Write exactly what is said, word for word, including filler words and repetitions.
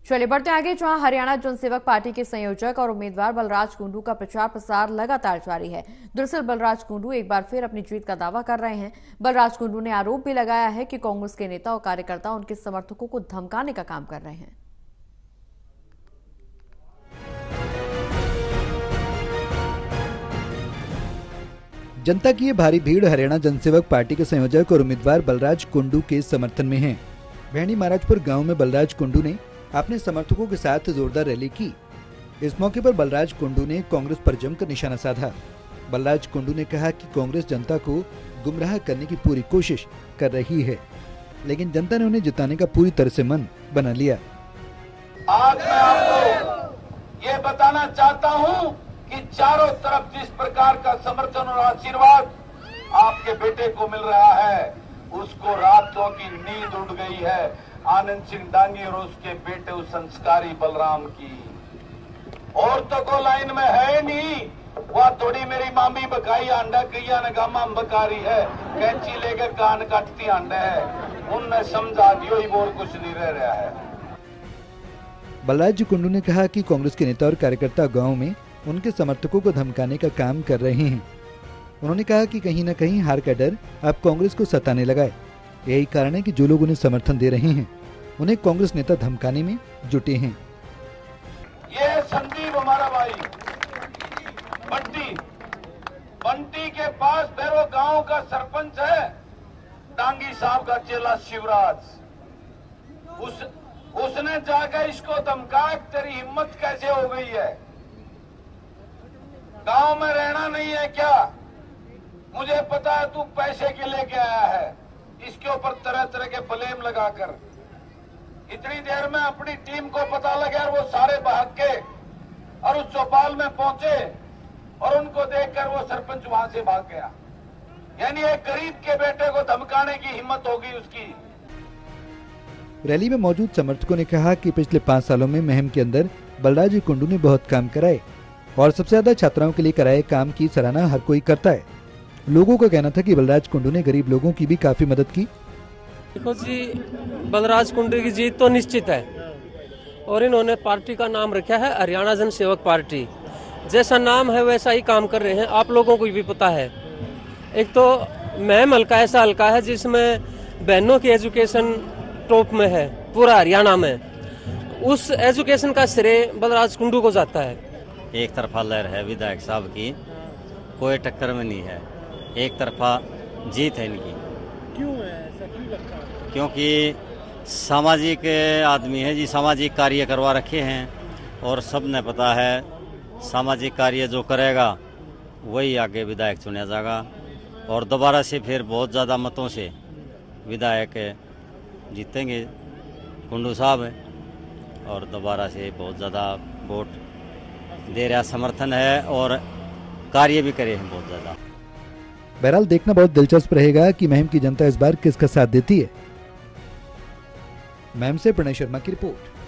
चलिए बढ़ते आगे, जहां हरियाणा जनसेवक पार्टी के संयोजक और उम्मीदवार बलराज कुंडू का प्रचार प्रसार लगातार जारी है। दरअसल बलराज कुंडू एक बार फिर अपनी जीत का दावा कर रहे हैं। बलराज कुंडू ने आरोप भी लगाया है कि कांग्रेस के नेता और कार्यकर्ता उनके समर्थकों को धमकाने का काम कर रहे हैं। जनता की ये भारी भीड़ हरियाणा जनसेवक पार्टी के संयोजक और उम्मीदवार बलराज कुंडू के समर्थन में है। भैणी महाराजपुर गांव में बलराज कुंडू ने अपने समर्थकों के साथ जोरदार रैली की। इस मौके पर बलराज कुंडू ने कांग्रेस पर जमकर निशाना साधा। बलराज कुंडू ने कहा कि कांग्रेस जनता को गुमराह करने की पूरी कोशिश कर रही है, लेकिन जनता ने उन्हें जिताने का पूरी तरह से मन बना लिया। आज मैं आपको ये बताना चाहता हूँ कि चारों तरफ जिस प्रकार का समर्थन और आशीर्वाद आपके बेटे को मिल रहा है, उसको रातों की नींद उड़ गई है आनंद सिंह डांगी और उसके बेटे उस संस्कारी बलराम की। और तो को लाइन में है नहीं, वह थोड़ी मेरी मामी बकाई अंडा कैया नगामा बकारी है, कैंची लेकर कान काटती अंडा है, उनने समझा दियो ही और कुछ नहीं रह रहा है। बलराज कुंडू ने कहा कि कांग्रेस के नेता और कार्यकर्ता गांव में उनके समर्थकों को धमकाने का काम कर रहे हैं। उन्होंने कहा कि कहीं न कहीं हार का डर अब कांग्रेस को सताने लगा है। यही कारण है कि जो लोग उन्हें समर्थन दे रहे हैं, उन्हें कांग्रेस नेता धमकाने में जुटे हैं। ये संदीप हमारा भाई बंटी बंटी के पास भैरव गांव का सरपंच है, डांगी साहब का चेला शिवराज। उस उसने जाकर इसको धमकाया, तेरी हिम्मत कैसे हो गई है, गांव में रहना नहीं है क्या, मुझे पता है तू पैसे के लेके आया है। इसके ऊपर तरह तरह के ब्लेम लगाकर इतनी देर में अपनी टीम को पता लगा, वो सारे भाग के और उस चौपाल में पहुंचे और उनको देखकर वो सरपंच वहां से भाग गया। यानी एक गरीब के बेटे को धमकाने की हिम्मत होगी उसकी। रैली में मौजूद समर्थकों ने कहा कि पिछले पाँच सालों में मुहिम के अंदर बलराज कुंडू ने बहुत काम कराए और सबसे ज्यादा छात्राओं के लिए कराए काम की सराहना हर कोई करता है। लोगों का कहना था कि बलराज कुंडू ने गरीब लोगों की भी काफी मदद की। देखो जी, बलराज कुंडू की जीत तो निश्चित है और इन्होंने पार्टी का नाम रखा है हरियाणा जनसेवक पार्टी। जैसा नाम है वैसा ही काम कर रहे हैं, आप लोगों को भी पता है। एक तो महम हल्का ऐसा हल्का है जिसमें बहनों की एजुकेशन टॉप में है पूरा हरियाणा में, उस एजुकेशन का श्रेय बलराज कुंडू को जाता है। एक तरफा लहर है विधायक साहब की, कोई टक्कर में नहीं है, एक तरफा जीत है इनकी। क्यों है ऐसा, क्यों लगता है? क्योंकि सामाजिक आदमी है जी, सामाजिक कार्य करवा रखे हैं और सबने पता है सामाजिक कार्य जो करेगा वही आगे विधायक चुना जाएगा और दोबारा से फिर बहुत ज़्यादा मतों से विधायक जीतेंगे कुंडू साहब और दोबारा से बहुत ज़्यादा वोट दे रहा समर्थन है और कार्य भी करे हैं बहुत ज़्यादा। बहरहाल देखना बहुत दिलचस्प रहेगा कि मुहिम की जनता इस बार किसका साथ देती है। मैम से प्रणय शर्मा की रिपोर्ट।